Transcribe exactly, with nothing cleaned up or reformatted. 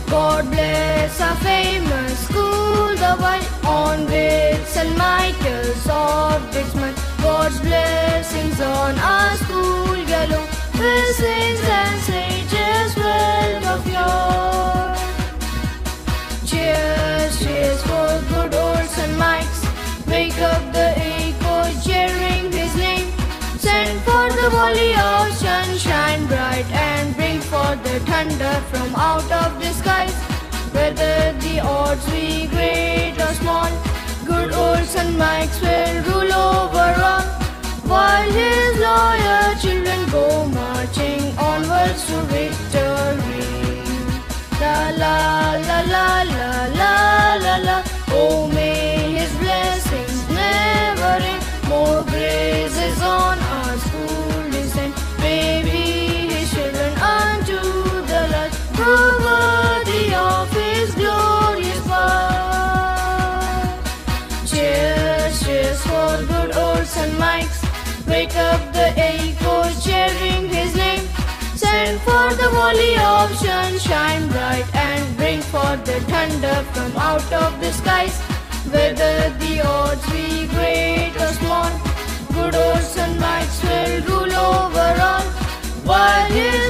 God bless our famous school, the one on which Saint Michael's orbits smile. God's blessings on our school yellow, with saints and sages well of yore. Cheers, cheers for good old Saint Mike's. Wake up the echo, cheering his name. Send for the volley of sunshine bright, and bring forth the thunder from out of the skies. Whether the odds be great or small, good old Saint Mike's will rule over all, while his loyal children go marching onwards to victory. La la la la la la la la. Oh, may his blessings never end. More graces on our school descend. May be his children unto the Lord, prove worthy of his glorious power. Cheers, cheers for good old Saint Mike's. Wake up the echo, cheering his name. Send for the volley of sunshine bright, and bring forth the thunder from out of the skies. Whether the odds be great or small, good old Saint Mike's will rule over all, while his